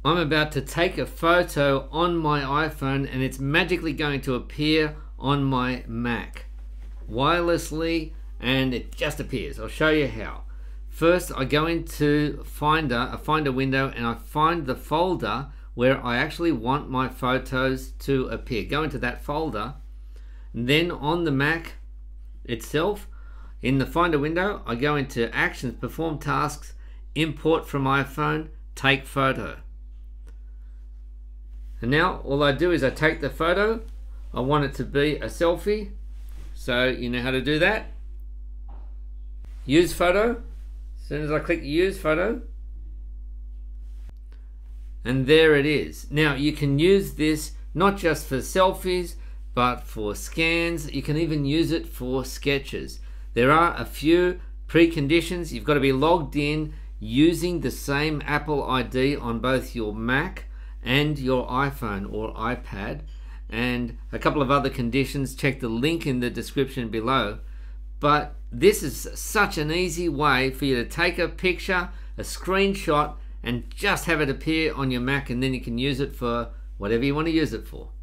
I'm about to take a photo on my iPhone and it's magically going to appear on my Mac wirelessly, and it just appears. I'll show you how. First, I go into a Finder window and I find the folder where I actually want my photos to appear. Go into that folder, and then on the Mac itself, in the Finder window, I go into Actions, Perform Tasks, Import from iPhone, Take Photo. And now all I do is I take the photo. I want it to be a selfie, so you know how to do that. Use photo. As soon as I click use photo, and there it is. Now you can use this not just for selfies, but for scans. You can even use it for sketches. There are a few preconditions. You've got to be logged in using the same Apple ID on both your Mac and your iPhone or iPad, and a couple of other conditions. Check the link in the description below. But this is such an easy way for you to take a picture, a screenshot, and just have it appear on your Mac, and then you can use it for whatever you want to use it for.